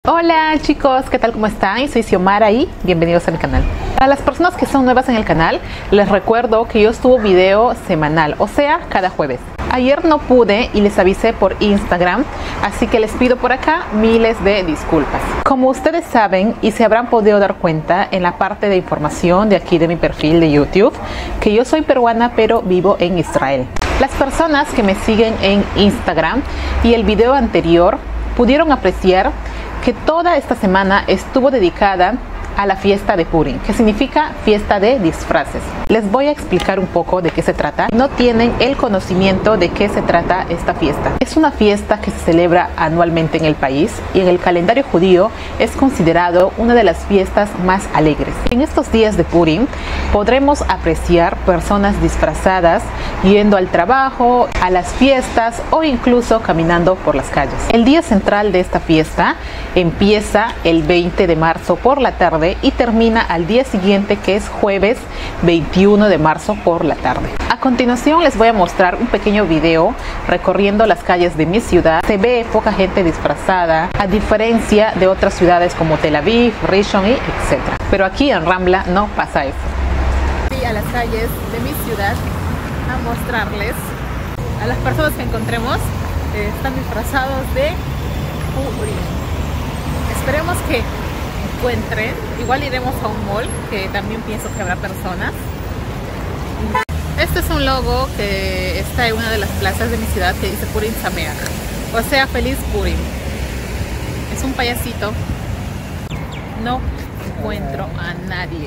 Hola chicos, ¿qué tal? ¿Cómo están? Soy Xiomara y bienvenidos a mi canal. Para las personas que son nuevas en el canal, les recuerdo que yo subo video semanal, o sea, cada jueves. Ayer no pude y les avisé por Instagram, así que les pido por acá miles de disculpas. Como ustedes saben y se habrán podido dar cuenta en la parte de información de aquí de mi perfil de YouTube, que yo soy peruana pero vivo en Israel. Las personas que me siguen en Instagram y el video anterior pudieron apreciar que toda esta semana estuvo dedicada a la fiesta de Purim, que significa fiesta de disfraces. Les voy a explicar un poco de qué se trata. No tienen el conocimiento de qué se trata esta fiesta. Es una fiesta que se celebra anualmente en el país y en el calendario judío es considerado una de las fiestas más alegres. En estos días de Purim podremos apreciar personas disfrazadas yendo al trabajo, a las fiestas o incluso caminando por las calles. El día central de esta fiesta empieza el 20 de marzo por la tarde y termina al día siguiente, que es jueves 21 de marzo por la tarde. A continuación les voy a mostrar un pequeño video recorriendo las calles de mi ciudad. Se ve poca gente disfrazada, a diferencia de otras ciudades como Tel Aviv, Rishon y etc. Pero aquí en Rambla no pasa eso. Fui a las calles de mi ciudad a mostrarles a las personas que encontremos. Están disfrazados de Purim. Esperemos que encuentren. Igual iremos a un mall, que también pienso que habrá personas. Este es un logo que está en una de las plazas de mi ciudad que dice Purim Sameach, o sea, feliz Purim. Es un payasito. No encuentro a nadie.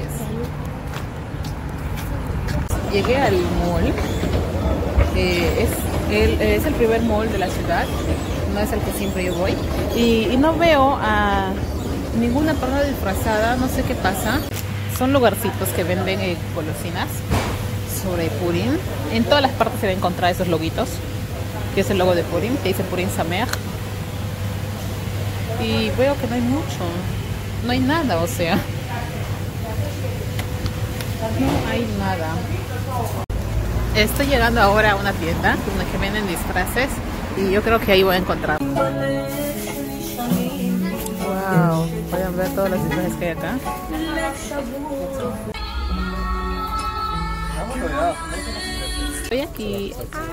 Llegué al mall. Es el primer mall de la ciudad, no es el que siempre yo voy, y no veo a ninguna persona disfrazada. No sé qué pasa. Son lugarcitos que venden golosinas sobre Purim. En todas las partes se va a encontrar esos loguitos, que es el logo de Purim, que dice Purim Sameach, y veo que no hay mucho, no hay nada, o sea, no hay nada. Estoy llegando ahora a una tienda donde que venden disfraces y yo creo que ahí voy a encontrar. Wow, pueden ver todos los disfraces que hay acá. Estoy aquí.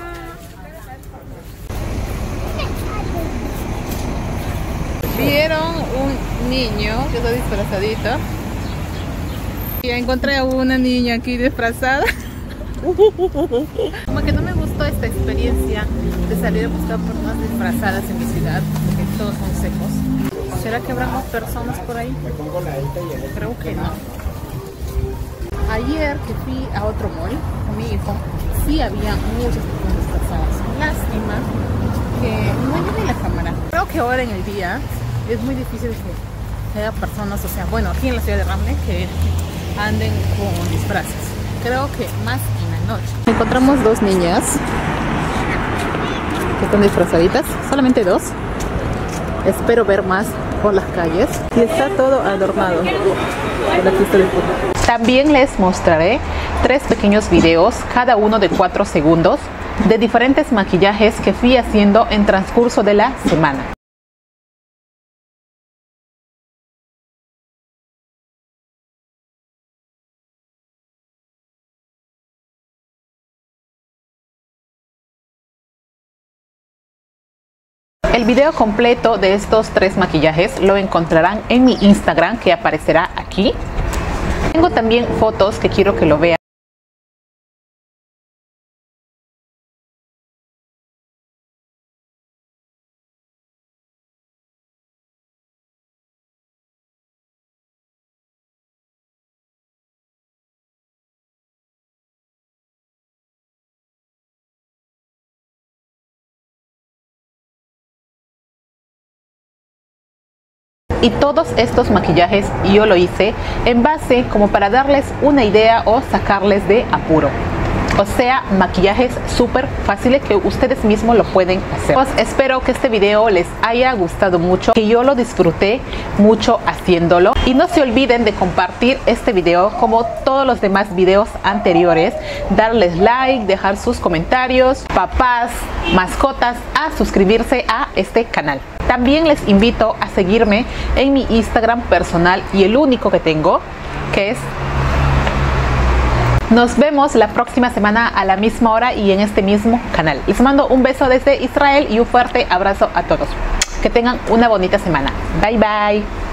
¿Vieron un niño que está disfrazadito? Y encontré a una niña aquí disfrazada. Como que no me gustó esta experiencia de salir a buscar personas disfrazadas en mi ciudad, porque todos son secos. ¿Será que habrá más personas por ahí? Creo que no. Ayer que fui a otro mall con mi hijo, sí había muchas personas disfrazadas. Lástima que no lleve la cámara. Creo que ahora en el día es muy difícil que haya personas, o sea, bueno, aquí en la ciudad de Ramle, que anden con disfraces. Creo que más en la noche. Encontramos dos niñas que están disfrazaditas, solamente dos. Espero ver más por las calles. Y está todo adornado por la pista de fútbol. También les mostraré 3 pequeños videos, cada uno de 4 segundos, de diferentes maquillajes que fui haciendo en transcurso de la semana. El video completo de estos 3 maquillajes lo encontrarán en mi Instagram, que aparecerá aquí. Tengo también fotos que quiero que lo vean. Y todos estos maquillajes yo lo hice en base como para darles una idea o sacarles de apuro. O sea, maquillajes súper fáciles que ustedes mismos lo pueden hacer. Pues espero que este video les haya gustado mucho, que yo lo disfruté mucho haciéndolo. Y no se olviden de compartir este video como todos los demás videos anteriores. Darles like, dejar sus comentarios, papás, mascotas, a suscribirse a este canal. También les invito a seguirme en mi Instagram personal y el único que tengo, que es... Nos vemos la próxima semana a la misma hora y en este mismo canal. Les mando un beso desde Israel y un fuerte abrazo a todos. Que tengan una bonita semana. Bye bye.